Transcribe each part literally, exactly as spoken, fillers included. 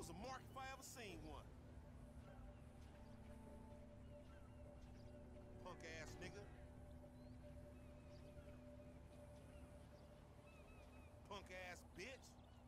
was a mark if I ever seen one. Punk ass nigga. Punk ass bitch.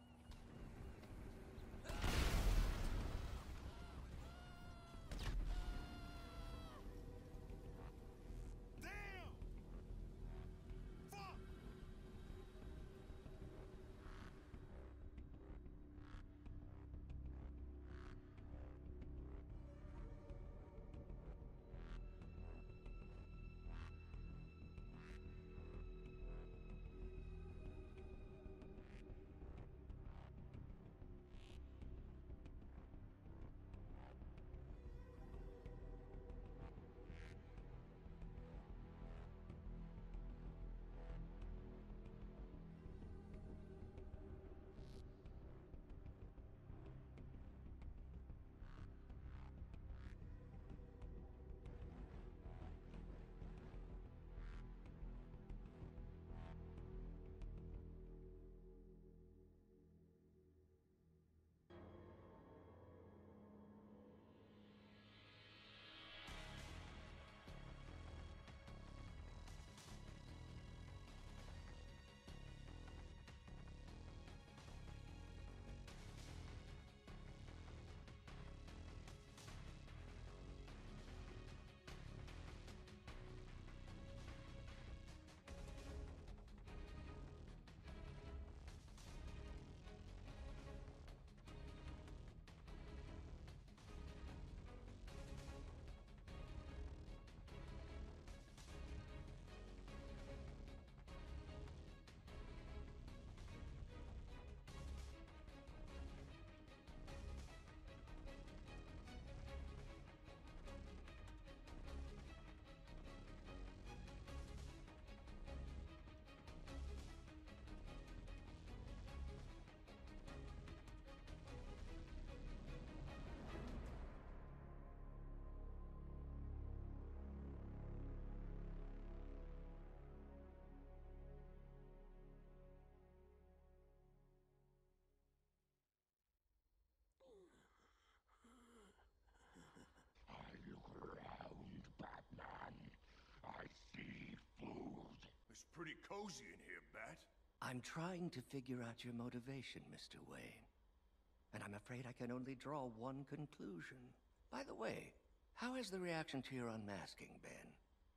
Pretty cozy in here, Bat. I'm trying to figure out your motivation, Mister Wayne. And I'm afraid I can only draw one conclusion. By the way, how has the reaction to your unmasking been?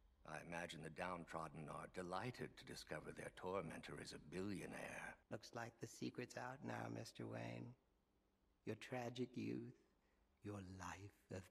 I imagine the downtrodden are delighted to discover their tormentor is a billionaire. Looks like the secret's out now, Mister Wayne. Your tragic youth, your life of